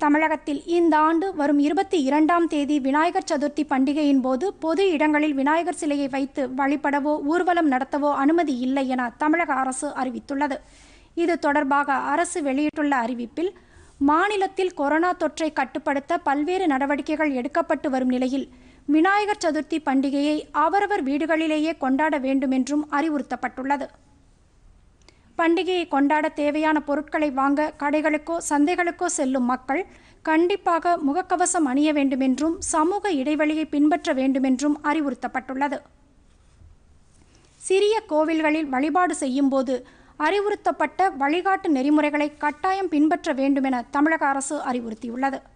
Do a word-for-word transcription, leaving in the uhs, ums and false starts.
தமிழகத்தில் இந்த ஆண்டு வரும் இருபத்தி இரண்டாம் தேதி விநாயகர் சதுர்த்தி பண்டிகையின் போது பொது இடங்களில் விநாயகர் சிலையை வைத்து வழிபடவோ ஊர்வலம் நடத்தவோ அனுமதி இல்லை என தமிழக அரசு அறிவித்துள்ளது. இது தொடர்பாக அரசு வெளியிட்டுள்ள அறிவிப்பில், மாநிலத்தில் கொரோனா தொற்றை கட்டுப்படுத்த பல்வேறு நடவடிக்கைகள் எடுக்கப்பட்டு வரும் நிலையில் விநாயகர் சதுர்த்தி பண்டிகையை அவரவர் வீடுகளிலேயே கொண்டாட வேண்டும் என்றும் அறிவுறுத்தப்பட்டுள்ளது. பண்டிகையை கொண்டாட தேவையான பொருட்களை வாங்க கடைகளுக்கோ சந்தைகளுக்கோ செல்லும் மக்கள் கண்டிப்பாக முகக்கவசம் அணிய வேண்டுமென்றும் சமூக இடைவெளியை பின்பற்ற வேண்டுமென்றும் அறிவுறுத்தப்பட்டுள்ளது. சிறிய கோவில்களில் வழிபாடு செய்யும் போது அறிவுறுத்தப்பட்ட வழிகாட்டு நெறிமுறைகளை கட்டாயம் பின்பற்ற வேண்டும் என தமிழக அரசு அறிவுறுத்தியுள்ளது.